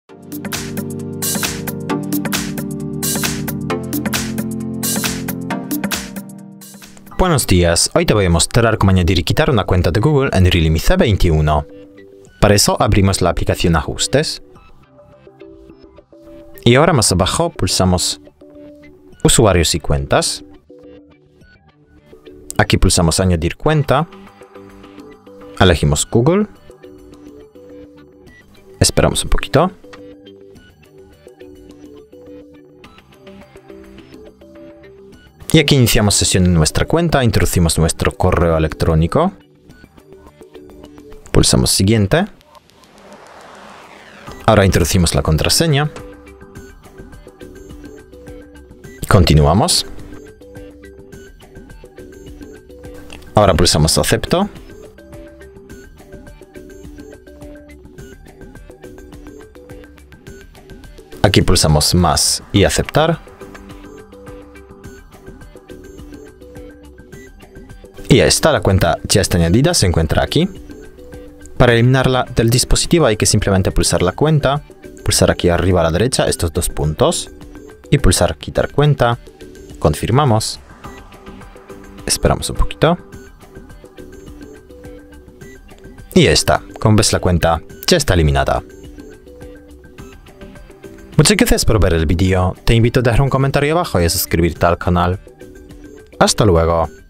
Buenos días, hoy te voy a mostrar cómo añadir y quitar una cuenta de Google en Realme C21. Para eso abrimos la aplicación Ajustes. Y ahora más abajo pulsamos Usuarios y cuentas. Aquí pulsamos Añadir cuenta. Elegimos Google. Esperamos un poquito. Y aquí iniciamos sesión en nuestra cuenta, introducimos nuestro correo electrónico. Pulsamos Siguiente. Ahora introducimos la contraseña. Continuamos. Ahora pulsamos Acepto. Aquí pulsamos Más y Aceptar. Y ya está, la cuenta ya está añadida, se encuentra aquí. Para eliminarla del dispositivo hay que simplemente pulsar la cuenta, pulsar aquí arriba a la derecha estos dos puntos y pulsar Quitar cuenta. Confirmamos. Esperamos un poquito. Y ya está, como ves la cuenta ya está eliminada. Muchas gracias por ver el vídeo, te invito a dejar un comentario abajo y a suscribirte al canal. Hasta luego.